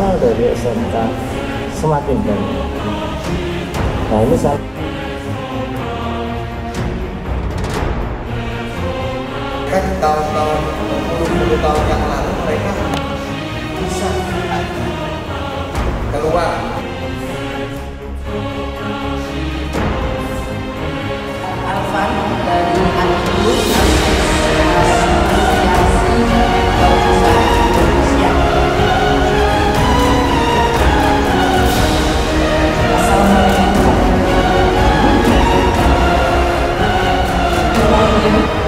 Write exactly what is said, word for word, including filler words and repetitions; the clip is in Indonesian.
berasal dari S M K semakin banyak. Nah ini saya kan tahun-tahun puluh-puluh tahun yang lalu mereka bisa keluar. Alvan dari Anibu Assalamualaikum.